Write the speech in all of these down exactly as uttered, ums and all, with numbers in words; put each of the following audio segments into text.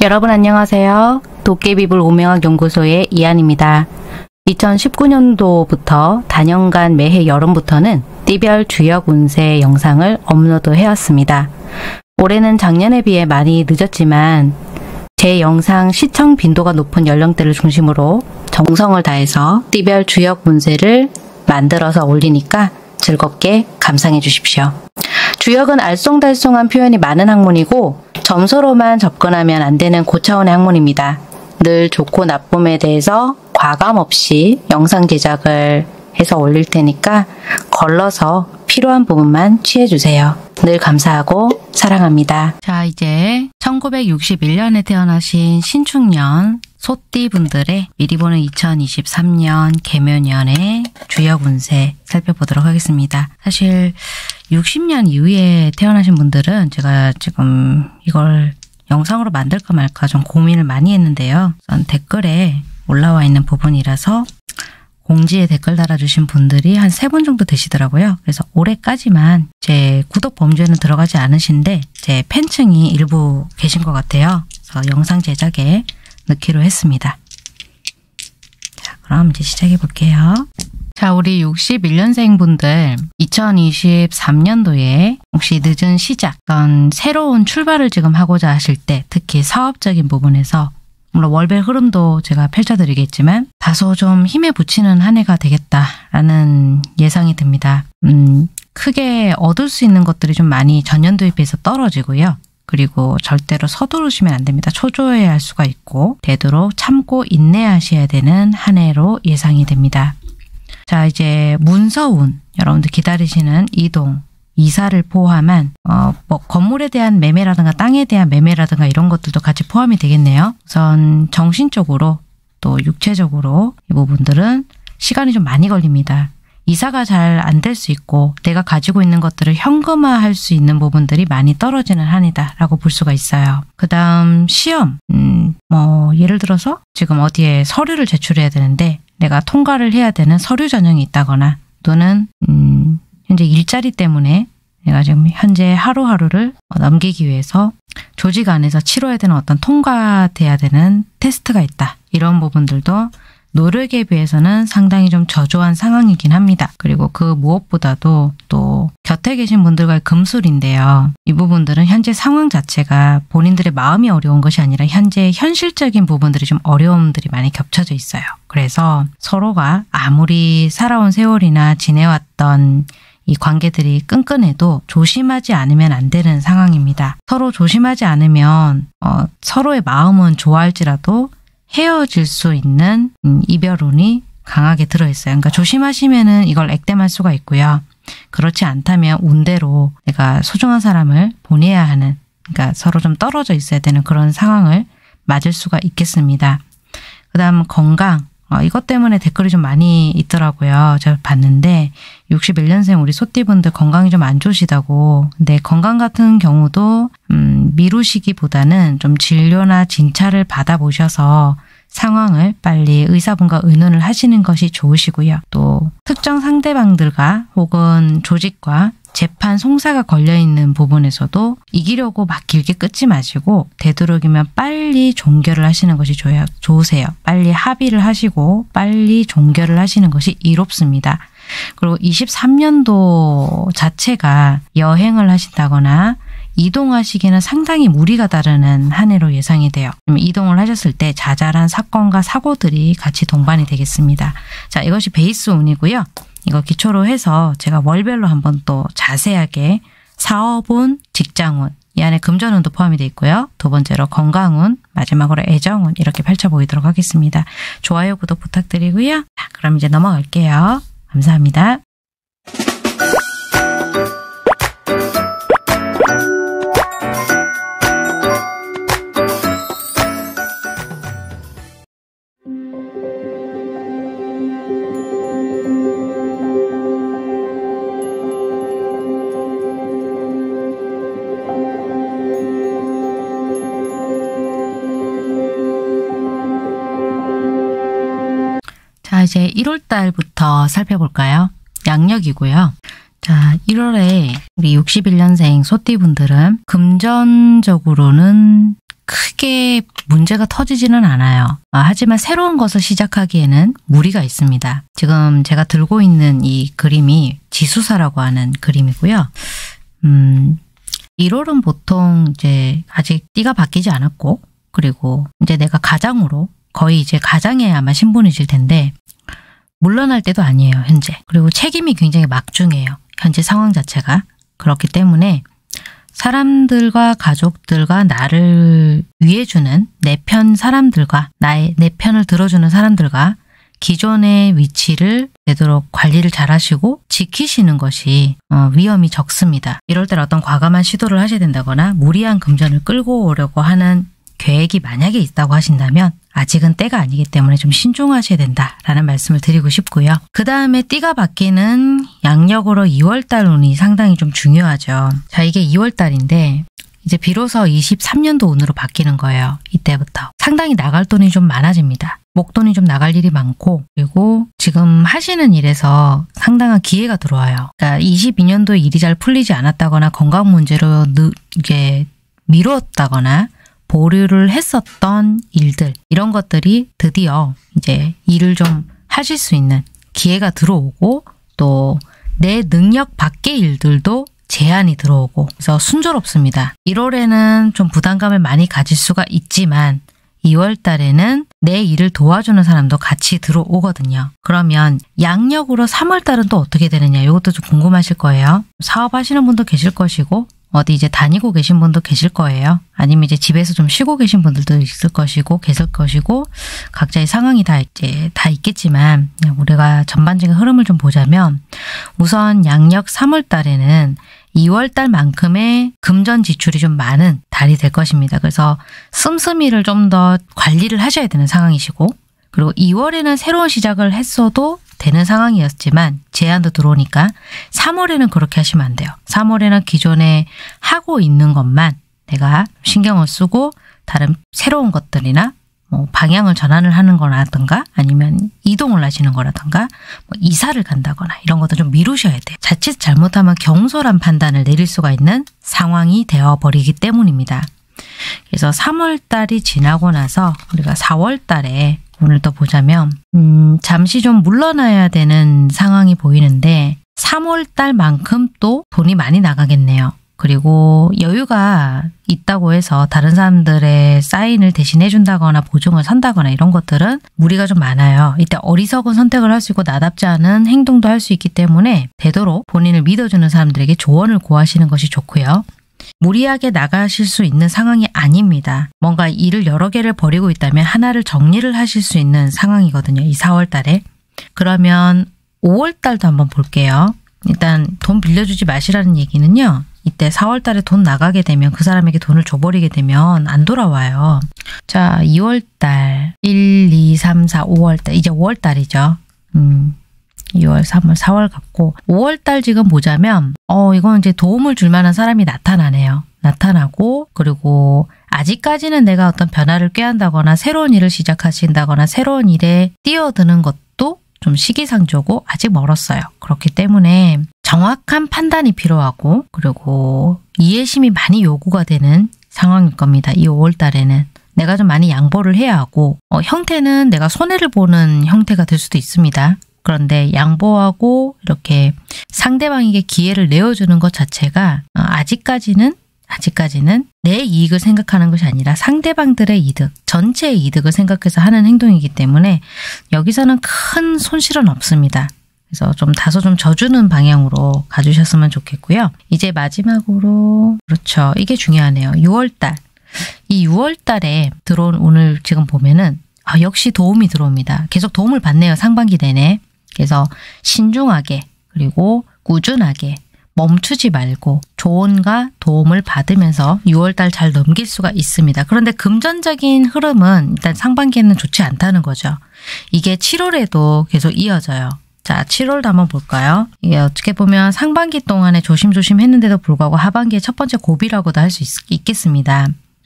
여러분 안녕하세요. 도깨비불 오명학 연구소의 이한입니다. 이천십구 년도부터 단연간 매해 여름부터는 띠별 주역 운세 영상을 업로드 해왔습니다. 올해는 작년에 비해 많이 늦었지만 제 영상 시청 빈도가 높은 연령대를 중심으로 정성을 다해서 띠별 주역 운세를 만들어서 올리니까 즐겁게 감상해 주십시오. 주역은 알쏭달쏭한 표현이 많은 학문이고 점수로만 접근하면 안 되는 고차원의 학문입니다. 늘 좋고 나쁨에 대해서 과감 없이 영상 제작을 해서 올릴 테니까 걸러서 필요한 부분만 취해주세요. 늘 감사하고 사랑합니다. 자, 이제 천구백육십일 년에 태어나신 신축년 소띠 분들의 미리 보는 이천이십삼 년 개묘년의 주역 운세 살펴보도록 하겠습니다. 사실 육십 년 이후에 태어나신 분들은 제가 지금 이걸 영상으로 만들까 말까 좀 고민을 많이 했는데요. 우선 댓글에 올라와 있는 부분이라서 공지에 댓글 달아주신 분들이 한 세 분 정도 되시더라고요. 그래서 올해까지만 제 구독 범주에는 들어가지 않으신데 제 팬층이 일부 계신 것 같아요. 그래서 영상 제작에 넣기로 했습니다. 자, 그럼 이제 시작해 볼게요. 자, 우리 육십일 년생 분들 이천이십삼 년도에 혹시 늦은 시작, 어떤 새로운 출발을 지금 하고자 하실 때 특히 사업적인 부분에서 물론 월별 흐름도 제가 펼쳐드리겠지만 다소 좀 힘에 부치는 한 해가 되겠다라는 예상이 듭니다. 음, 크게 얻을 수 있는 것들이 좀 많이 전년도에 비해서 떨어지고요. 그리고 절대로 서두르시면 안 됩니다. 초조해야 할 수가 있고 되도록 참고 인내하셔야 되는 한 해로 예상이 됩니다. 자, 이제 문서운, 여러분들 기다리시는 이동, 이사를 포함한 어, 뭐 건물에 대한 매매라든가 땅에 대한 매매라든가 이런 것들도 같이 포함이 되겠네요. 우선 정신적으로 또 육체적으로 이 부분들은 시간이 좀 많이 걸립니다. 이사가 잘 안 될 수 있고 내가 가지고 있는 것들을 현금화할 수 있는 부분들이 많이 떨어지는 한 해다라고 볼 수가 있어요. 그 다음 시험, 음, 뭐 예를 들어서 지금 어디에 서류를 제출해야 되는데 내가 통과를 해야 되는 서류 전형이 있다거나 또는 음, 현재 일자리 때문에 내가 지금 현재 하루하루를 넘기기 위해서 조직 안에서 치러야 되는 어떤 통과돼야 되는 테스트가 있다. 이런 부분들도 노력에 비해서는 상당히 좀 저조한 상황이긴 합니다. 그리고 그 무엇보다도 또 곁에 계신 분들과의 금술인데요. 이 부분들은 현재 상황 자체가 본인들의 마음이 어려운 것이 아니라 현재 현실적인 부분들이 좀 어려움들이 많이 겹쳐져 있어요. 그래서 서로가 아무리 살아온 세월이나 지내왔던 이 관계들이 끈끈해도 조심하지 않으면 안 되는 상황입니다. 서로 조심하지 않으면 어, 서로의 마음은 좋아할지라도 헤어질 수 있는 음, 이별운이 강하게 들어있어요. 그러니까 조심하시면은 이걸 액땜할 수가 있고요. 그렇지 않다면 운대로 내가 소중한 사람을 보내야 하는, 그러니까 서로 좀 떨어져 있어야 되는 그런 상황을 맞을 수가 있겠습니다. 그 다음 건강. 어, 이것 때문에 댓글이 좀 많이 있더라고요. 제가 봤는데 육십일 년생 우리 소띠분들 건강이 좀 안 좋으시다고. 근데 건강 같은 경우도 음, 미루시기보다는 좀 진료나 진찰을 받아보셔서 상황을 빨리 의사분과 의논을 하시는 것이 좋으시고요. 또 특정 상대방들과 혹은 조직과 재판 송사가 걸려있는 부분에서도 이기려고 막 길게 끊지 마시고 되도록이면 빨리 종결을 하시는 것이 좋아요, 좋으세요. 빨리 합의를 하시고 빨리 종결을 하시는 것이 이롭습니다. 그리고 이십삼 년도 자체가 여행을 하신다거나 이동하시기는 상당히 무리가 따르는 한 해로 예상이 돼요. 이동을 하셨을 때 자잘한 사건과 사고들이 같이 동반이 되겠습니다. 자, 이것이 베이스 운이고요. 이거 기초로 해서 제가 월별로 한번 또 자세하게 사업운, 직장운, 이 안에 금전운도 포함이 되어 있고요. 두 번째로 건강운, 마지막으로 애정운 이렇게 펼쳐보이도록 하겠습니다. 좋아요, 구독 부탁드리고요. 자, 그럼 이제 넘어갈게요. 감사합니다. 자, 이제 일월 달부터 살펴볼까요? 양력이고요. 자, 일월에 우리 육십일 년생 소띠분들은 금전적으로는 크게 문제가 터지지는 않아요. 아, 하지만 새로운 것을 시작하기에는 무리가 있습니다. 지금 제가 들고 있는 이 그림이 지수사라고 하는 그림이고요. 음, 일월은 보통 이제 아직 띠가 바뀌지 않았고, 그리고 이제 내가 가장으로 거의 이제 가장에 아마 신분이 질 텐데, 물러날 때도 아니에요, 현재. 그리고 책임이 굉장히 막중해요, 현재 상황 자체가. 그렇기 때문에 사람들과 가족들과 나를 위해주는 내 편 사람들과 나의 내 편을 들어주는 사람들과 기존의 위치를 되도록 관리를 잘 하시고 지키시는 것이 어, 위험이 적습니다. 이럴 때 어떤 과감한 시도를 하셔야 된다거나 무리한 금전을 끌고 오려고 하는 계획이 만약에 있다고 하신다면 아직은 때가 아니기 때문에 좀 신중하셔야 된다라는 말씀을 드리고 싶고요. 그 다음에 띠가 바뀌는 양력으로 이월달 운이 상당히 좀 중요하죠. 자, 이게 이월달인데 이제 비로소 이십삼 년도 운으로 바뀌는 거예요. 이때부터. 상당히 나갈 돈이 좀 많아집니다. 목돈이 좀 나갈 일이 많고, 그리고 지금 하시는 일에서 상당한 기회가 들어와요. 그러니까 이십이 년도에 일이 잘 풀리지 않았다거나 건강 문제로 느, 이게 미뤘다거나 보류를 했었던 일들, 이런 것들이 드디어 이제 일을 좀 하실 수 있는 기회가 들어오고, 또 내 능력 밖의 일들도 제한이 들어오고, 그래서 순조롭습니다. 일월에는 좀 부담감을 많이 가질 수가 있지만 이월 달에는 내 일을 도와주는 사람도 같이 들어오거든요. 그러면 양력으로 삼월 달은 또 어떻게 되느냐, 이것도 좀 궁금하실 거예요. 사업하시는 분도 계실 것이고, 어디 이제 다니고 계신 분도 계실 거예요. 아니면 이제 집에서 좀 쉬고 계신 분들도 있을 것이고 계실 것이고, 각자의 상황이 다 이제 다 있겠지만 우리가 전반적인 흐름을 좀 보자면, 우선 양력 삼월 달에는 이월 달만큼의 금전 지출이 좀 많은 달이 될 것입니다. 그래서 씀씀이를 좀 더 관리를 하셔야 되는 상황이시고, 그리고 이월에는 새로운 시작을 했어도 되는 상황이었지만 제한도 들어오니까 삼월에는 그렇게 하시면 안 돼요. 삼월에는 기존에 하고 있는 것만 내가 신경을 쓰고 다른 새로운 것들이나 뭐 방향을 전환을 하는 거라든가 아니면 이동을 하시는 거라든가 뭐 이사를 간다거나 이런 것도 좀 미루셔야 돼요. 자칫 잘못하면 경솔한 판단을 내릴 수가 있는 상황이 되어버리기 때문입니다. 그래서 삼월 달이 지나고 나서 우리가 사월 달에 오늘 또 보자면 음, 잠시 좀 물러나야 되는 상황이 보이는데 삼월 달만큼 또 돈이 많이 나가겠네요. 그리고 여유가 있다고 해서 다른 사람들의 사인을 대신 해준다거나 보증을 선다거나 이런 것들은 무리가 좀 많아요. 이때 어리석은 선택을 할 수 있고 나답지 않은 행동도 할 수 있기 때문에 되도록 본인을 믿어주는 사람들에게 조언을 구하시는 것이 좋고요. 무리하게 나가실 수 있는 상황이 아닙니다. 뭔가 일을 여러 개를 벌이고 있다면 하나를 정리를 하실 수 있는 상황이거든요. 이 사월 달에. 그러면 오월 달도 한번 볼게요. 일단 돈 빌려주지 마시라는 얘기는요. 이때 사월 달에 돈 나가게 되면 그 사람에게 돈을 줘버리게 되면 안 돌아와요. 자, 이월 달 일, 이, 삼, 사, 오월 달 이제 오월 달이죠. 음. 이월, 삼월, 사월 같고 오월 달 지금 보자면 어 이건 이제 도움을 줄 만한 사람이 나타나네요. 나타나고 그리고 아직까지는 내가 어떤 변화를 꾀한다거나 새로운 일을 시작하신다거나 새로운 일에 뛰어드는 것도 좀 시기상조고 아직 멀었어요. 그렇기 때문에 정확한 판단이 필요하고 그리고 이해심이 많이 요구가 되는 상황일 겁니다. 이 오월 달에는. 내가 좀 많이 양보를 해야 하고 어, 형태는 내가 손해를 보는 형태가 될 수도 있습니다. 그런데 양보하고 이렇게 상대방에게 기회를 내어주는 것 자체가 아직까지는 아직까지는 내 이익을 생각하는 것이 아니라 상대방들의 이득, 전체의 이득을 생각해서 하는 행동이기 때문에 여기서는 큰 손실은 없습니다. 그래서 좀 다소 좀 져주는 방향으로 가주셨으면 좋겠고요. 이제 마지막으로 그렇죠. 이게 중요하네요. 유월 달. 이 유월 달에 들어온 오늘 지금 보면은 아, 역시 도움이 들어옵니다. 계속 도움을 받네요. 상반기 내내. 그래서 신중하게 그리고 꾸준하게 멈추지 말고 조언과 도움을 받으면서 유월 달 잘 넘길 수가 있습니다. 그런데 금전적인 흐름은 일단 상반기에는 좋지 않다는 거죠. 이게 칠월에도 계속 이어져요. 자, 칠월도 한번 볼까요? 이게 어떻게 보면 상반기 동안에 조심조심 했는데도 불구하고 하반기에 첫 번째 고비라고도 할 수 있겠습니다.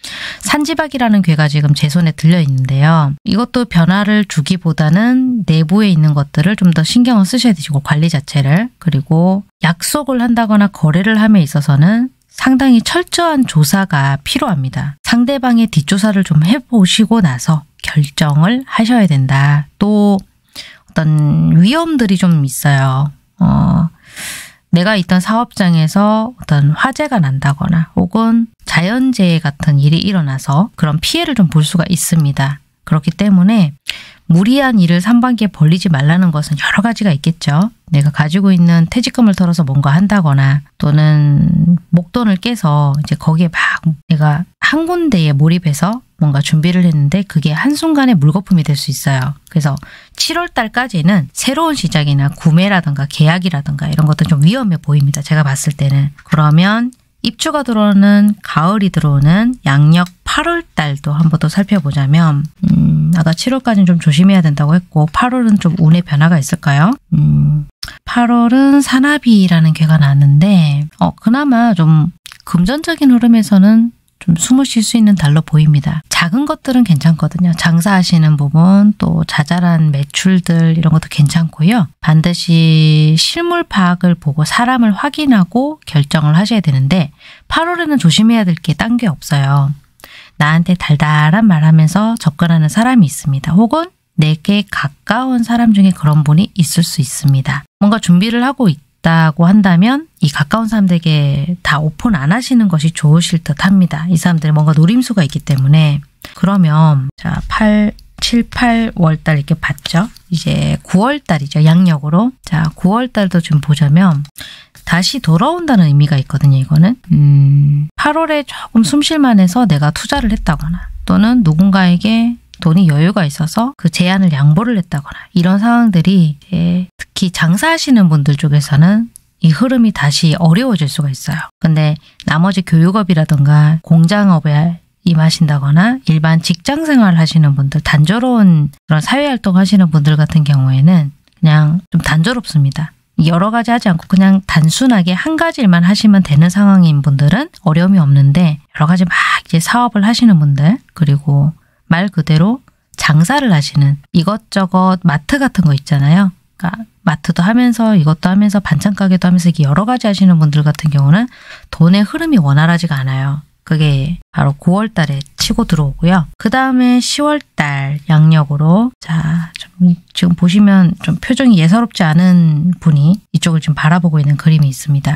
산지박이라는 괴가 지금 제 손에 들려 있는데요. 이것도 변화를 주기보다는 내부에 있는 것들을 좀 더 신경을 쓰셔야 되시고 관리 자체를. 그리고 약속을 한다거나 거래를 함에 있어서는 상당히 철저한 조사가 필요합니다. 상대방의 뒷조사를 좀 해보시고 나서 결정을 하셔야 된다. 또 어떤 위험들이 좀 있어요. 어, 내가 있던 사업장에서 어떤 화재가 난다거나 혹은 자연재해 같은 일이 일어나서 그런 피해를 좀 볼 수가 있습니다. 그렇기 때문에 무리한 일을 상반기에 벌리지 말라는 것은 여러 가지가 있겠죠. 내가 가지고 있는 퇴직금을 털어서 뭔가 한다거나 또는 목돈을 깨서 이제 거기에 막 내가 한 군데에 몰입해서 뭔가 준비를 했는데 그게 한순간에 물거품이 될 수 있어요. 그래서 칠월 달까지는 새로운 시작이나 구매라든가 계약이라든가 이런 것도 좀 위험해 보입니다. 제가 봤을 때는. 그러면 입주가 들어오는 가을이 들어오는 양력 팔월 달도 한번 더 살펴보자면 음, 아까 칠월까지는 좀 조심해야 된다고 했고 팔월은 좀 운의 변화가 있을까요? 음, 팔월은 사나비라는 괴가 나는데 어, 그나마 좀 금전적인 흐름에서는 좀 숨을 쉴 수 있는 달로 보입니다. 작은 것들은 괜찮거든요. 장사하시는 부분, 또 자잘한 매출들 이런 것도 괜찮고요. 반드시 실물 파악을 보고 사람을 확인하고 결정을 하셔야 되는데 팔월에는 조심해야 될 게 딴 게 없어요. 나한테 달달한 말하면서 접근하는 사람이 있습니다. 혹은 내게 가까운 사람 중에 그런 분이 있을 수 있습니다. 뭔가 준비를 하고 있다. 다고 한다면 이 가까운 사람들에게 다 오픈 안 하시는 것이 좋으실 듯 합니다. 이 사람들이 뭔가 노림수가 있기 때문에. 그러면 자 팔, 칠, 팔월 달 이렇게 봤죠. 이제 구월 달이죠. 양력으로. 자 구월 달도 좀 보자면 다시 돌아온다는 의미가 있거든요. 이거는 음, 팔월에 조금 숨쉴만해서 내가 투자를 했다거나 또는 누군가에게 돈이 여유가 있어서 그 제안을 양보를 했다거나 이런 상황들이 이제 특히 장사하시는 분들 쪽에서는 이 흐름이 다시 어려워질 수가 있어요. 근데 나머지 교육업이라든가 공장업에 임하신다거나 일반 직장생활 하시는 분들, 단조로운 그런 사회활동 하시는 분들 같은 경우에는 그냥 좀 단조롭습니다. 여러 가지 하지 않고 그냥 단순하게 한 가지 일만 하시면 되는 상황인 분들은 어려움이 없는데 여러 가지 막 이제 사업을 하시는 분들 그리고 말 그대로 장사를 하시는 이것저것 마트 같은 거 있잖아요. 그러니까 마트도 하면서 이것도 하면서 반찬 가게도 하면서 이게 여러 가지 하시는 분들 같은 경우는 돈의 흐름이 원활하지가 않아요. 그게 바로 구월 달에 치고 들어오고요. 그 다음에 시월 달 양력으로 자 좀 지금 보시면 좀 표정이 예사롭지 않은 분이 이쪽을 지금 바라보고 있는 그림이 있습니다.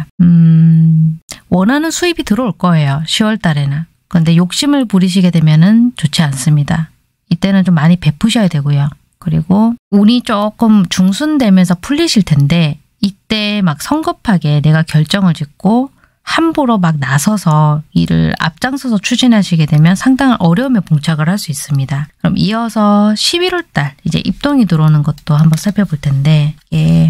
음, 원하는 수입이 들어올 거예요. 시월 달에는. 그런데 욕심을 부리시게 되면은 좋지 않습니다. 이때는 좀 많이 베푸셔야 되고요. 그리고 운이 조금 중순되면서 풀리실 텐데 이때 막 성급하게 내가 결정을 짓고 함부로 막 나서서 일을 앞장서서 추진하시게 되면 상당한 어려움에 봉착을 할 수 있습니다. 그럼 이어서 십일월 달 이제 입동이 들어오는 것도 한번 살펴볼 텐데 이게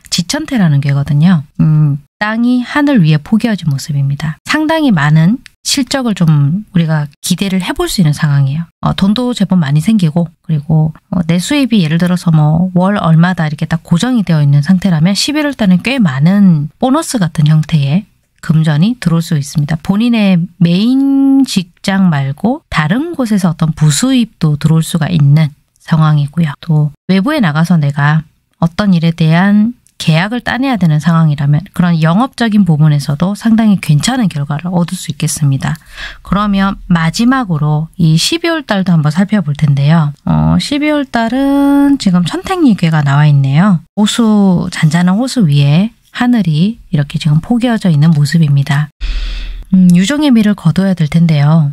지천태라는 괴거든요. 음, 땅이 하늘 위에 포개어진 모습입니다. 상당히 많은 실적을 좀 우리가 기대를 해볼 수 있는 상황이에요. 어, 돈도 제법 많이 생기고 그리고 어, 내 수입이 예를 들어서 뭐 월 얼마다 이렇게 딱 고정이 되어 있는 상태라면 십일월 달은 꽤 많은 보너스 같은 형태의 금전이 들어올 수 있습니다. 본인의 메인 직장 말고 다른 곳에서 어떤 부수입도 들어올 수가 있는 상황이고요. 또 외부에 나가서 내가 어떤 일에 대한 계약을 따내야 되는 상황이라면 그런 영업적인 부분에서도 상당히 괜찮은 결과를 얻을 수 있겠습니다. 그러면 마지막으로 이 십이월 달도 한번 살펴볼 텐데요. 어, 십이월 달은 지금 천택리괴가 나와 있네요. 호수, 잔잔한 호수 위에 하늘이 이렇게 지금 포개어져 있는 모습입니다. 음, 유종의 미를 거둬야 될 텐데요.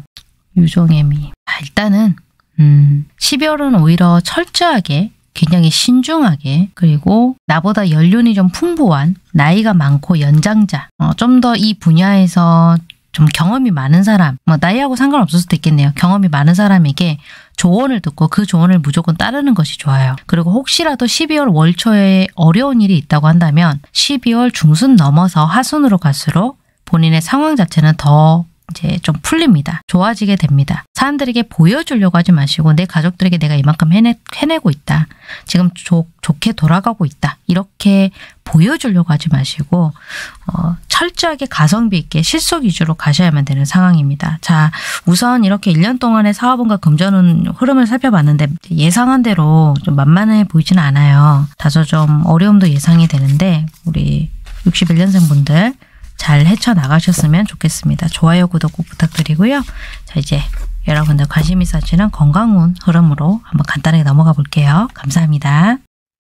유종의 미. 아, 일단은 음, 십이월은 오히려 철저하게 굉장히 신중하게 그리고 나보다 연륜이 좀 풍부한 나이가 많고 연장자 어, 좀 더 이 분야에서 좀 경험이 많은 사람 뭐 나이하고 상관없을 수도 있겠네요. 경험이 많은 사람에게 조언을 듣고 그 조언을 무조건 따르는 것이 좋아요. 그리고 혹시라도 십이월 월초에 어려운 일이 있다고 한다면 십이월 중순 넘어서 하순으로 갈수록 본인의 상황 자체는 더 이제 좀 풀립니다. 좋아지게 됩니다. 사람들에게 보여주려고 하지 마시고 내 가족들에게 내가 이만큼 해내, 해내고 있다. 지금 좋, 좋게 돌아가고 있다. 이렇게 보여주려고 하지 마시고 어, 철저하게 가성비 있게 실속 위주로 가셔야만 되는 상황입니다. 자, 우선 이렇게 일 년 동안의 사업운과 금전운 흐름을 살펴봤는데 예상한 대로 좀 만만해 보이지는 않아요. 다소 좀 어려움도 예상이 되는데 우리 육십일 년생 분들 잘 헤쳐나가셨으면 좋겠습니다. 좋아요, 구독 꼭 부탁드리고요. 자, 이제 여러분들 관심 있으시는 건강운 흐름으로 한번 간단하게 넘어가 볼게요. 감사합니다.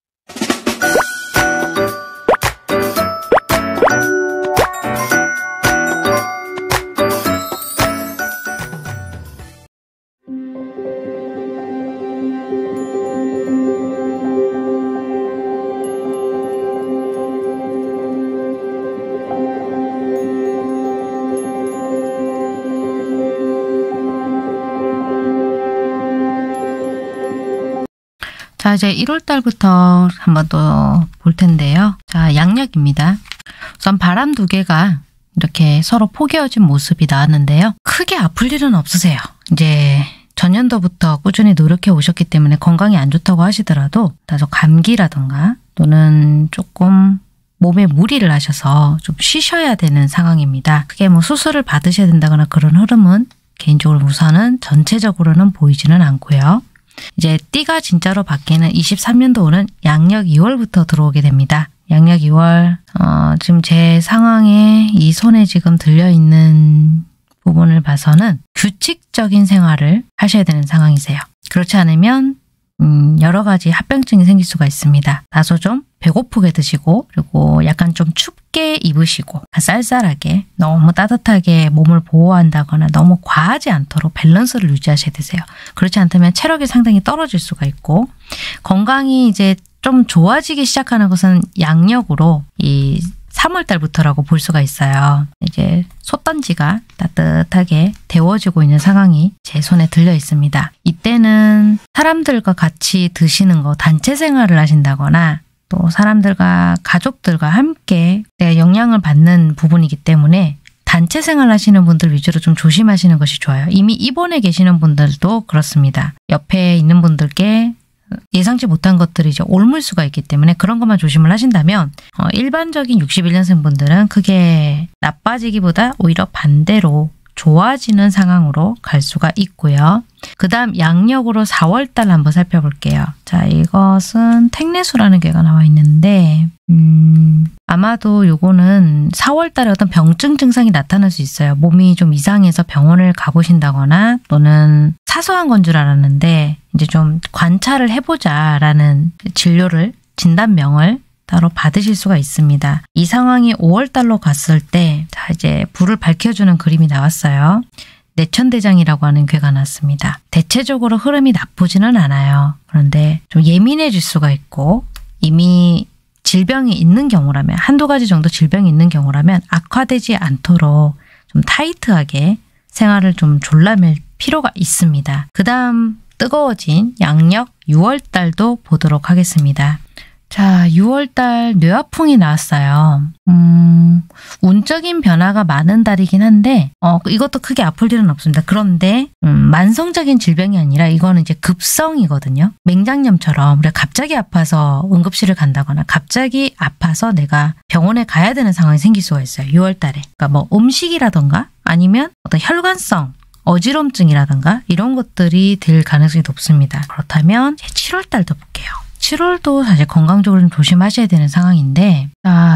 자, 이제 일월 달부터 한번 또 볼 텐데요. 자, 양력입니다. 우선 바람 두 개가 이렇게 서로 포개어진 모습이 나왔는데요. 크게 아플 일은 없으세요. 이제 전년도부터 꾸준히 노력해 오셨기 때문에 건강이 안 좋다고 하시더라도 다소 감기라던가 또는 조금 몸에 무리를 하셔서 좀 쉬셔야 되는 상황입니다. 크게 뭐 수술을 받으셔야 된다거나 그런 흐름은 개인적으로 우선은 전체적으로는 보이지는 않고요. 이제 띠가 진짜로 바뀌는 이십삼 년도는 양력 이월부터 들어오게 됩니다. 양력 이월, 어, 지금 제 상황에 이 손에 지금 들려있는 부분을 봐서는 규칙적인 생활을 하셔야 되는 상황이세요. 그렇지 않으면 음, 여러 가지 합병증이 생길 수가 있습니다. 다소 좀 배고프게 드시고 그리고 약간 좀 춥게 입으시고 쌀쌀하게 너무 따뜻하게 몸을 보호한다거나 너무 과하지 않도록 밸런스를 유지하셔야 되세요. 그렇지 않다면 체력이 상당히 떨어질 수가 있고 건강이 이제 좀 좋아지기 시작하는 것은 양력으로 이 삼월 달부터라고 볼 수가 있어요. 이제 솥단지가 따뜻하게 데워지고 있는 상황이 제 손에 들려 있습니다. 이때는 사람들과 같이 드시는 거, 단체 생활을 하신다거나 또 사람들과 가족들과 함께 내가 영향을 받는 부분이기 때문에 단체 생활 하시는 분들 위주로 좀 조심하시는 것이 좋아요. 이미 입원해 계시는 분들도 그렇습니다. 옆에 있는 분들께 예상치 못한 것들이 이제 옮을 수가 있기 때문에 그런 것만 조심을 하신다면 어, 일반적인 육십일 년생 분들은 크게 나빠지기보다 오히려 반대로 좋아지는 상황으로 갈 수가 있고요. 그 다음 양력으로 사월 달 한번 살펴볼게요. 자, 이것은 택내수라는 괴가 나와 있는데 음, 아마도 요거는 사월 달에 어떤 병증 증상이 나타날 수 있어요. 몸이 좀 이상해서 병원을 가보신다거나 또는 사소한 건 줄 알았는데 이제 좀 관찰을 해보자라는 진료를 진단명을 따로 받으실 수가 있습니다. 이 상황이 오월 달로 갔을 때 자, 이제 불을 밝혀주는 그림이 나왔어요. 내천대장이라고 하는 괴가 났습니다. 대체적으로 흐름이 나쁘지는 않아요. 그런데 좀 예민해질 수가 있고 이미 질병이 있는 경우라면 한두 가지 정도 질병이 있는 경우라면 악화되지 않도록 좀 타이트하게 생활을 좀 졸라맬 필요가 있습니다. 그 다음 뜨거워진 양력 유월 달도 보도록 하겠습니다. 자, 유월 달 뇌화풍이 나왔어요. 음, 운적인 변화가 많은 달이긴 한데 어, 이것도 크게 아플 일은 없습니다. 그런데 음, 만성적인 질병이 아니라 이거는 이제 급성이거든요. 맹장염처럼 우리가 갑자기 아파서 응급실을 간다거나 갑자기 아파서 내가 병원에 가야 되는 상황이 생길 수가 있어요. 유월 달에. 그러니까 뭐 음식이라던가 아니면 어떤 혈관성 어지럼증이라든가 이런 것들이 될 가능성이 높습니다. 그렇다면 칠월 달도 볼게요. 칠월도 사실 건강적으로 좀 조심하셔야 되는 상황인데 아,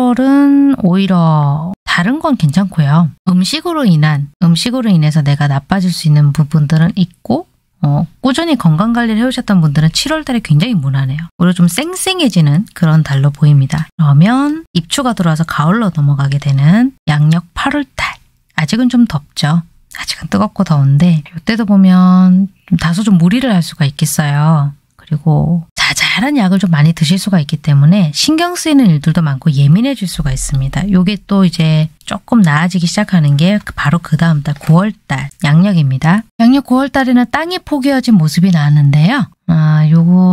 칠월은 오히려 다른 건 괜찮고요. 음식으로 인한 음식으로 인해서 내가 나빠질 수 있는 부분들은 있고 어, 꾸준히 건강관리를 해오셨던 분들은 칠월 달에 굉장히 무난해요. 오히려 좀 쌩쌩해지는 그런 달로 보입니다. 그러면 입추가 들어와서 가을로 넘어가게 되는 양력 팔월 달. 아직은 좀 덥죠. 아직은 뜨겁고 더운데 이때도 보면 좀 다소 좀 무리를 할 수가 있겠어요. 그리고 자잘한 약을 좀 많이 드실 수가 있기 때문에 신경 쓰이는 일들도 많고 예민해질 수가 있습니다. 요게 또 이제 조금 나아지기 시작하는 게 바로 그 다음 달 구월 달 양력입니다. 양력 구월 달에는 땅이 포개어진 모습이 나왔는데요. 아,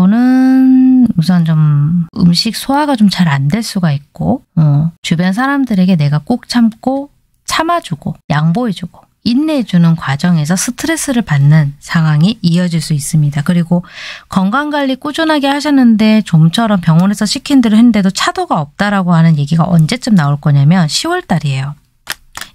요거는 우선 좀 음식 소화가 좀 잘 안 될 수가 있고 어, 주변 사람들에게 내가 꼭 참고 참아주고 양보해주고 인내해주는 과정에서 스트레스를 받는 상황이 이어질 수 있습니다. 그리고 건강관리 꾸준하게 하셨는데 좀처럼 병원에서 시킨 대로 했는데도 차도가 없다라고 하는 얘기가 언제쯤 나올 거냐면 시월 달이에요.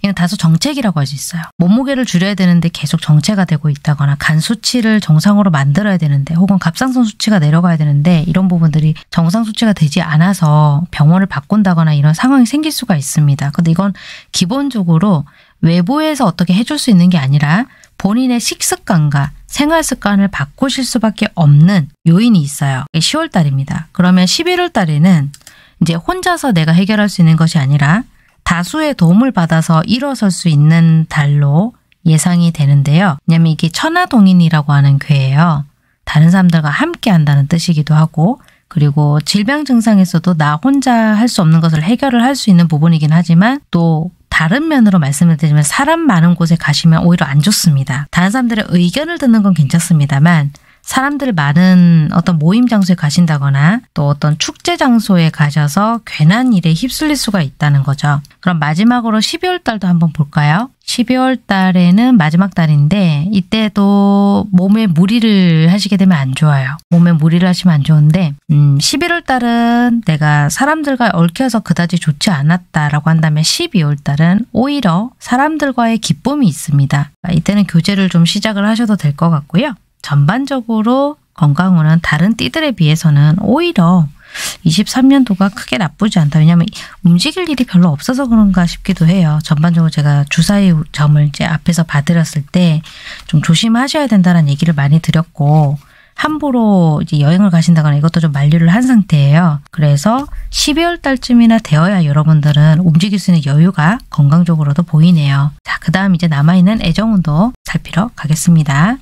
이건 다소 정체기라고 할 수 있어요. 몸무게를 줄여야 되는데 계속 정체가 되고 있다거나 간 수치를 정상으로 만들어야 되는데 혹은 갑상선 수치가 내려가야 되는데 이런 부분들이 정상 수치가 되지 않아서 병원을 바꾼다거나 이런 상황이 생길 수가 있습니다. 근데 이건 기본적으로 외부에서 어떻게 해줄 수 있는 게 아니라 본인의 식습관과 생활 습관을 바꾸실 수밖에 없는 요인이 있어요. 시월 달입니다. 그러면 십일월 달에는 이제 혼자서 내가 해결할 수 있는 것이 아니라 다수의 도움을 받아서 일어설 수 있는 달로 예상이 되는데요. 왜냐하면 이게 천하동인이라고 하는 괴예요. 다른 사람들과 함께 한다는 뜻이기도 하고 그리고 질병 증상에서도 나 혼자 할 수 없는 것을 해결을 할 수 있는 부분이긴 하지만 또 다른 면으로 말씀을 드리면 사람 많은 곳에 가시면 오히려 안 좋습니다. 다른 사람들의 의견을 듣는 건 괜찮습니다만 사람들 많은 어떤 모임 장소에 가신다거나 또 어떤 축제 장소에 가셔서 괜한 일에 휩쓸릴 수가 있다는 거죠. 그럼 마지막으로 십이월 달도 한번 볼까요? 십이월 달에는 마지막 달인데 이때도 몸에 무리를 하시게 되면 안 좋아요. 몸에 무리를 하시면 안 좋은데 음, 십일월 달은 내가 사람들과 얽혀서 그다지 좋지 않았다라고 한다면 십이월 달은 오히려 사람들과의 기쁨이 있습니다. 이때는 교제를 좀 시작을 하셔도 될 것 같고요. 전반적으로 건강운은 다른 띠들에 비해서는 오히려 이십삼 년도가 크게 나쁘지 않다. 왜냐하면 움직일 일이 별로 없어서 그런가 싶기도 해요. 전반적으로 제가 주사위 점을 이제 앞에서 봐드렸을 때 좀 조심하셔야 된다는 얘기를 많이 드렸고 함부로 이제 여행을 가신다거나 이것도 좀 만류를 한 상태예요. 그래서 십이월 달쯤이나 되어야 여러분들은 움직일 수 있는 여유가 건강적으로도 보이네요. 자, 그 다음 이제 남아있는 애정운도 살피러 가겠습니다.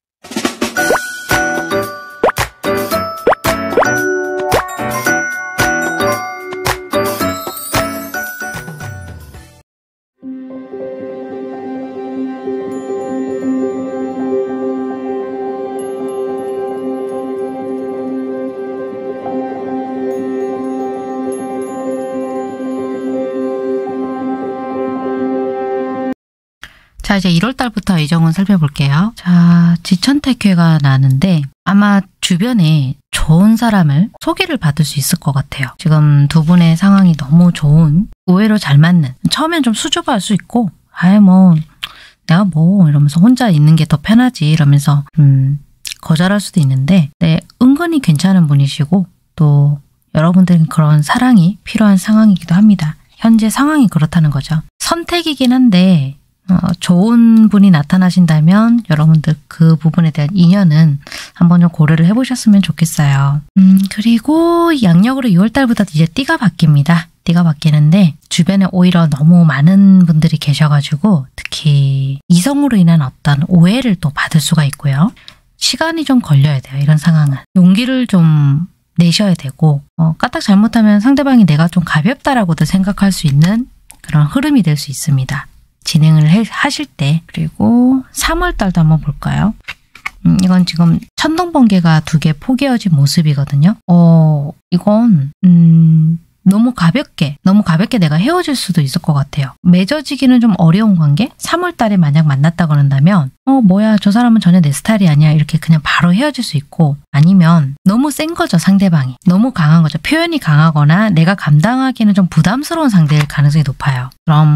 자, 이제 일월 달부터 애정운 살펴볼게요. 자, 지천택회가 나는데 아마 주변에 좋은 사람을 소개를 받을 수 있을 것 같아요. 지금 두 분의 상황이 너무 좋은, 의외로 잘 맞는, 처음엔 좀 수줍어할 수 있고 아이 뭐 내가 뭐 이러면서 혼자 있는 게 더 편하지 이러면서 음, 거절할 수도 있는데 네, 은근히 괜찮은 분이시고 또 여러분들은 그런 사랑이 필요한 상황이기도 합니다. 현재 상황이 그렇다는 거죠. 선택이긴 한데 어, 좋은 분이 나타나신다면 여러분들 그 부분에 대한 인연은 한번 좀 고려를 해보셨으면 좋겠어요. 음, 그리고 양력으로 유월 달부터 이제 띠가 바뀝니다. 띠가 바뀌는데 주변에 오히려 너무 많은 분들이 계셔가지고 특히 이성으로 인한 어떤 오해를 또 받을 수가 있고요. 시간이 좀 걸려야 돼요. 이런 상황은. 용기를 좀 내셔야 되고 어, 까딱 잘못하면 상대방이 내가 좀 가볍다라고도 생각할 수 있는 그런 흐름이 될 수 있습니다. 진행을 해, 하실 때. 그리고 삼월 달도 한번 볼까요? 음, 이건 지금 천둥번개가 두 개 포개어진 모습이거든요. 어, 이건 음, 너무 가볍게 너무 가볍게 내가 헤어질 수도 있을 것 같아요. 맺어지기는 좀 어려운 관계? 삼월 달에 만약 만났다 그런다면 어 뭐야 저 사람은 전혀 내 스타일이 아니야 이렇게 그냥 바로 헤어질 수 있고 아니면 너무 센 거죠 상대방이. 너무 강한 거죠. 표현이 강하거나 내가 감당하기에는 좀 부담스러운 상대일 가능성이 높아요.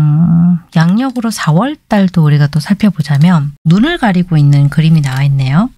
그럼 양력으로 사월 달도 우리가 또 살펴보자면 눈을 가리고 있는 그림이 나와 있네요.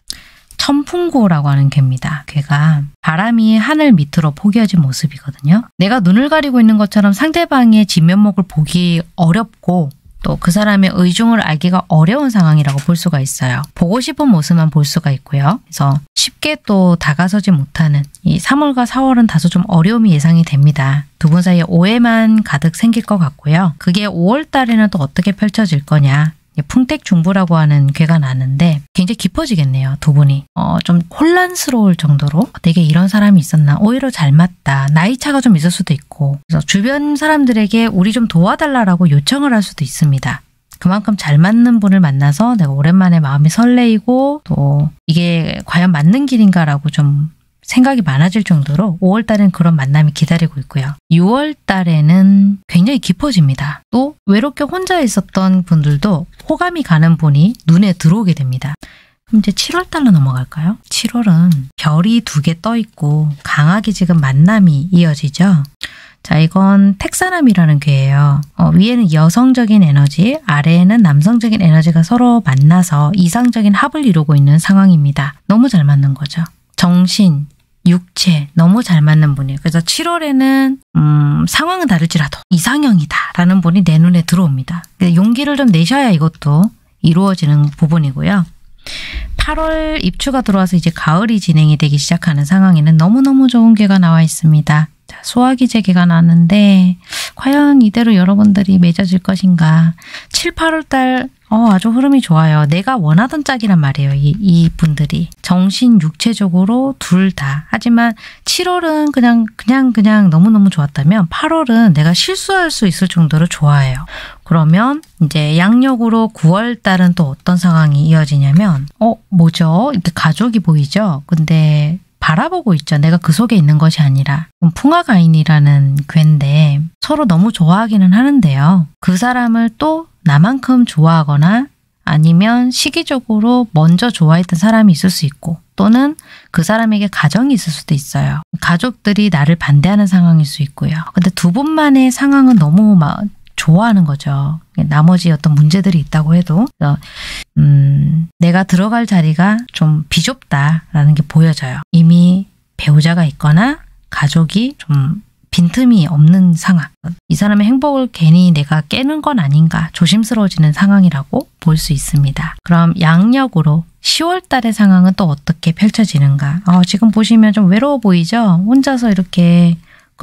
천풍고라고 하는 괴입니다. 괴가 바람이 하늘 밑으로 포개어진 모습이거든요. 내가 눈을 가리고 있는 것처럼 상대방의 진면목을 보기 어렵고 또 그 사람의 의중을 알기가 어려운 상황이라고 볼 수가 있어요. 보고 싶은 모습만 볼 수가 있고요. 그래서 쉽게 또 다가서지 못하는 이 삼월과 사월은 다소 좀 어려움이 예상이 됩니다. 두 분 사이에 오해만 가득 생길 것 같고요. 그게 오월 달에는 또 어떻게 펼쳐질 거냐. 풍택중부라고 하는 괴가 나는데 굉장히 깊어지겠네요. 두 분이. 어, 좀 혼란스러울 정도로 되게 이런 사람이 있었나? 오히려 잘 맞다. 나이 차가 좀 있을 수도 있고 그래서 주변 사람들에게 우리 좀 도와달라고 요청을 할 수도 있습니다. 그만큼 잘 맞는 분을 만나서 내가 오랜만에 마음이 설레이고 또 이게 과연 맞는 길인가라고 좀 생각이 많아질 정도로 오월 달엔 그런 만남이 기다리고 있고요. 유월 달에는 굉장히 깊어집니다. 또 외롭게 혼자 있었던 분들도 호감이 가는 분이 눈에 들어오게 됩니다. 그럼 이제 칠월 달로 넘어갈까요? 칠월은 별이 두 개 떠 있고 강하게 지금 만남이 이어지죠. 자, 이건 택사남이라는 괴예요. 어, 위에는 여성적인 에너지, 아래에는 남성적인 에너지가 서로 만나서 이상적인 합을 이루고 있는 상황입니다. 너무 잘 맞는 거죠. 정신, 육체 너무 잘 맞는 분이에요. 그래서 칠월에는 음, 상황은 다를지라도 이상형이다 라는 분이 내 눈에 들어옵니다. 용기를 좀 내셔야 이것도 이루어지는 부분이고요. 팔월 입추가 들어와서 이제 가을이 진행이 되기 시작하는 상황에는 너무너무 좋은 괴가 나와 있습니다. 자, 소화기제괴가 나왔는데 과연 이대로 여러분들이 맺어질 것인가. 칠, 팔월 달 어, 아주 흐름이 좋아요. 내가 원하던 짝이란 말이에요. 이, 이 분들이. 정신, 육체적으로 둘 다. 하지만 칠월은 그냥 그냥 그냥 너무너무 좋았다면 팔월은 내가 실수할 수 있을 정도로 좋아해요. 그러면 이제 양력으로 구월 달은 또 어떤 상황이 이어지냐면 어, 뭐죠? 이렇게 가족이 보이죠? 근데 바라보고 있죠. 내가 그 속에 있는 것이 아니라. 풍화가인이라는 괴인데 서로 너무 좋아하기는 하는데요. 그 사람을 또 나만큼 좋아하거나 아니면 시기적으로 먼저 좋아했던 사람이 있을 수 있고 또는 그 사람에게 가정이 있을 수도 있어요. 가족들이 나를 반대하는 상황일 수 있고요. 근데 두 분만의 상황은 너무 막 좋아하는 거죠. 나머지 어떤 문제들이 있다고 해도 음, 내가 들어갈 자리가 좀 비좁다라는 게 보여져요. 이미 배우자가 있거나 가족이 좀 빈틈이 없는 상황. 이 사람의 행복을 괜히 내가 깨는 건 아닌가 조심스러워지는 상황이라고 볼 수 있습니다. 그럼 양력으로 시월 달의 상황은 또 어떻게 펼쳐지는가. 어, 지금 보시면 좀 외로워 보이죠? 혼자서 이렇게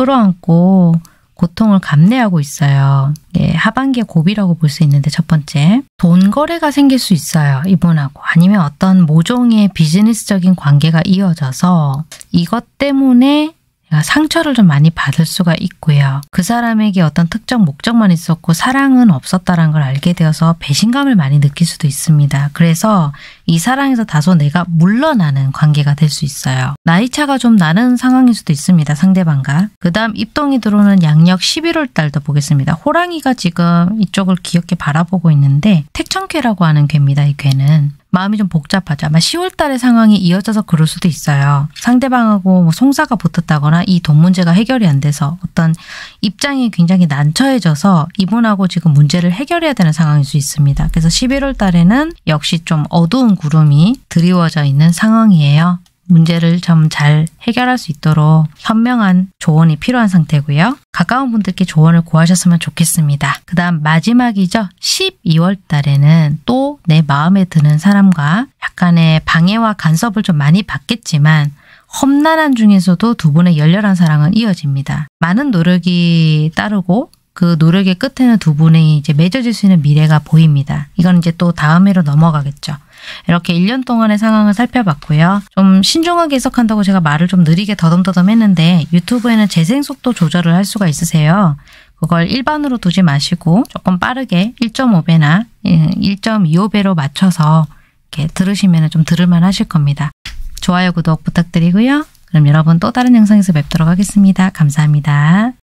끌어안고 고통을 감내하고 있어요. 예, 하반기의 고비라고 볼 수 있는데 첫 번째, 돈 거래가 생길 수 있어요. 이분하고. 아니면 어떤 모종의 비즈니스적인 관계가 이어져서 이것 때문에 상처를 좀 많이 받을 수가 있고요. 그 사람에게 어떤 특정 목적만 있었고 사랑은 없었다는 걸 알게 되어서 배신감을 많이 느낄 수도 있습니다. 그래서 이 사랑에서 다소 내가 물러나는 관계가 될 수 있어요. 나이차가 좀 나는 상황일 수도 있습니다. 상대방과. 그 다음 입동이 들어오는 양력 십일월 달도 보겠습니다. 호랑이가 지금 이쪽을 귀엽게 바라보고 있는데 택천괴라고 하는 괴입니다. 이 괴는. 마음이 좀 복잡하죠. 아마 시월 달의 상황이 이어져서 그럴 수도 있어요. 상대방하고 뭐 송사가 붙었다거나 이 돈 문제가 해결이 안 돼서 어떤 입장이 굉장히 난처해져서 이분하고 지금 문제를 해결해야 되는 상황일 수 있습니다. 그래서 십일월 달에는 역시 좀 어두운 구름이 드리워져 있는 상황이에요. 문제를 좀 잘 해결할 수 있도록 현명한 조언이 필요한 상태고요. 가까운 분들께 조언을 구하셨으면 좋겠습니다. 그 다음 마지막이죠. 십이월 달에는 또 내 마음에 드는 사람과 약간의 방해와 간섭을 좀 많이 받겠지만 험난한 중에서도 두 분의 열렬한 사랑은 이어집니다. 많은 노력이 따르고 그 노력의 끝에는 두 분이 이제 맺어질 수 있는 미래가 보입니다. 이건 이제 또 다음 해로 넘어가겠죠. 이렇게 일 년 동안의 상황을 살펴봤고요. 좀 신중하게 해석한다고 제가 말을 좀 느리게 더듬더듬 했는데 유튜브에는 재생 속도 조절을 할 수가 있으세요. 그걸 일반으로 두지 마시고 조금 빠르게 일 점 오 배나 일 점 이오 배로 맞춰서 이렇게 들으시면 좀 들을만 하실 겁니다. 좋아요, 구독 부탁드리고요. 그럼 여러분 또 다른 영상에서 뵙도록 하겠습니다. 감사합니다.